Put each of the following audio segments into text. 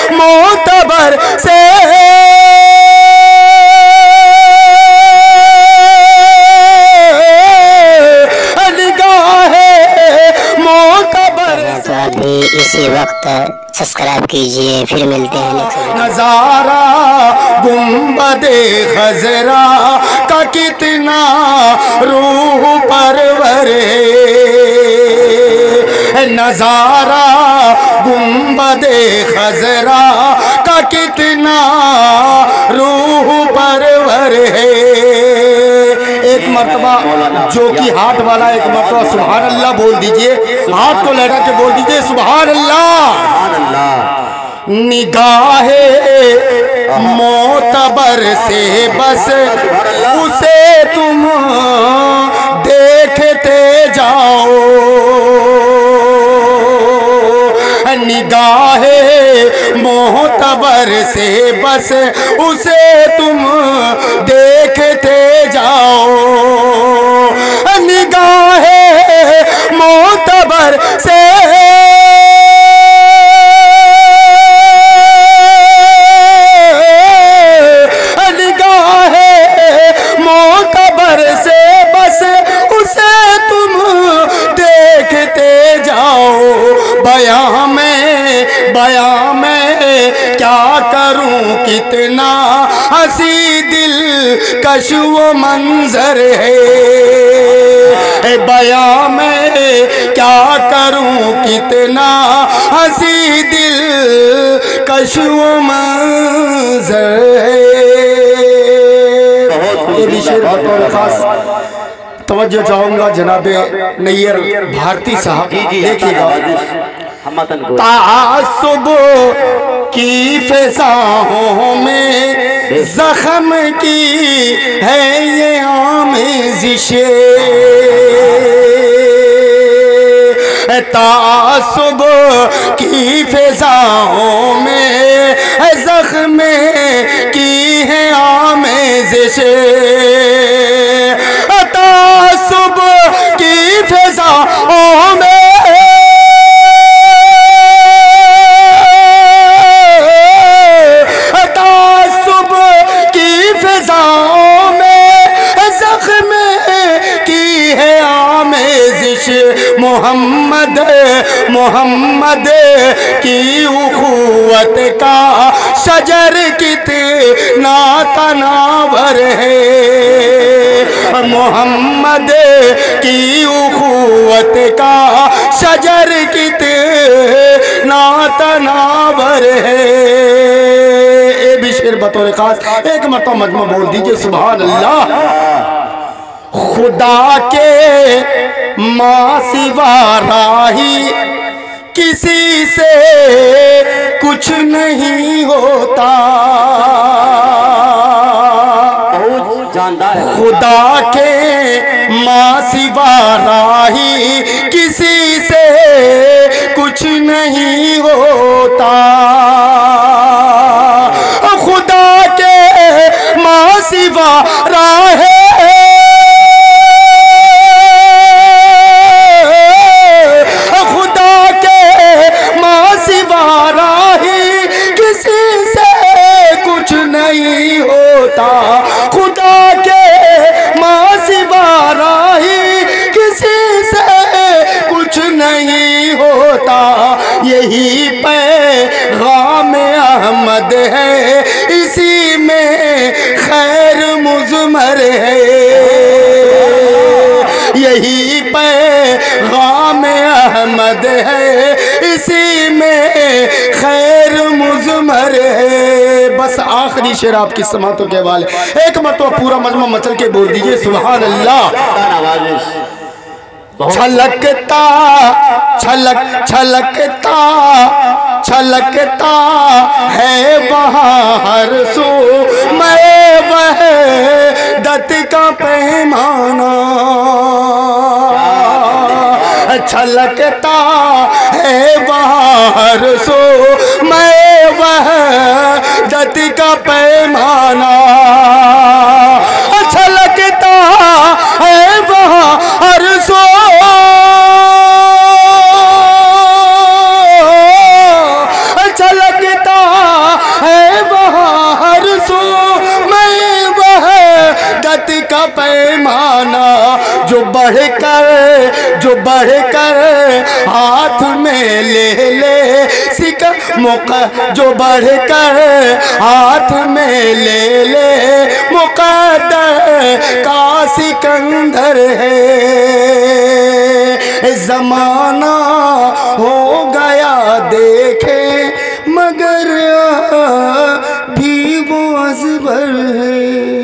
मोतबर से इसी वक्त सब्सक्राइब कीजिए, फिर मिलते हैं। नजारा गुंबदे खजरा का कितना रूह परवर है, नजारा गुंबदे खजरा का कितना रूह परवर है। एक मर्तबा जो कि हाथ वाला एक मर्तबा सुभान अल्लाह बोल दीजिए, हाथ को लगा के बोल दीजिए सुभान अल्लाह। निगाहे मोतबर से बस उसे तुम देखते जाओ, निगाहे मोतबर से बस उसे तुम देखते जाओ, निगाहे मोतबर से बयां में क्या करूं कितना हंसी दिल कश वो मंजर है, बयां में क्या करूं कितना हंसी दिल कश वो मंजर है। ये शेर बतौर खास तवज्जो चाहूंगा जनाबे नैयर भारती साहब, देखिएगा। तासुब की फिजाओं में जख्म की है ये आमेज़िश, तासुब की फिजाओं में जख्म की है आमेज़िश, तासुब की फिजाओं में मोहम्मद मोहम्मद की उखुवत का शजर कितना तनावर है, मोहम्मद की उखुवत का शजर कितना तनावर है। ये भी शेर बतौर खास एक मरतबा मजमा बोल दीजिए सुभान अल्लाह। खुदा के माँ सिवा राही किसी से कुछ नहीं होता, खुदा के माँ सिवा राही किसी से कुछ नहीं होता, खुदा के माँ सिवा राही खुदा के माँ सिवा राही किसी से कुछ नहीं होता, यही पैगाम अहमद है इसी में खैर मुज़मर है, यही पैगाम अहमद है इसी में खैर मुज़मर है। बस आखिरी शेर आपकी समातों के हवाले, एक मरतबा पूरा मजमा मचल के बोल दीजिए सुभान अल्लाह। छलकता छलक छलकता छलकता है वहाँ हर सू मैं वह दत का पैमाना, छलकता है वहाँ हर सू मैं वह दत का पैमाना, छलकता है वहाँ हर सू छलकता का पैमाना जो बढ़कर हाथ में ले ले, सिका मौका जो बढ़कर हाथ में ले ले, मुकद्दर का सिकंदर है। जमाना हो गया देखे मगर भी वो अजबर है।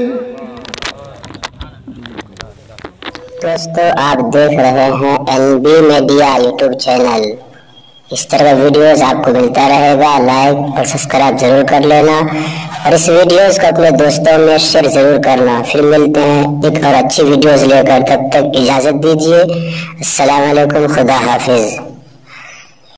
दोस्तों, आप देख रहे हैं NB मीडिया यूट्यूब चैनल। इस तरह का वीडियोस आपको मिलता रहेगा। लाइक और सब्सक्राइब जरूर कर लेना और इस वीडियोस को अपने दोस्तों में शेयर जरूर करना। फिर मिलते हैं एक और अच्छी वीडियोस लेकर, तब तक इजाजत दीजिए। अस्सलाम वालेकुम, खुदा हाफिज।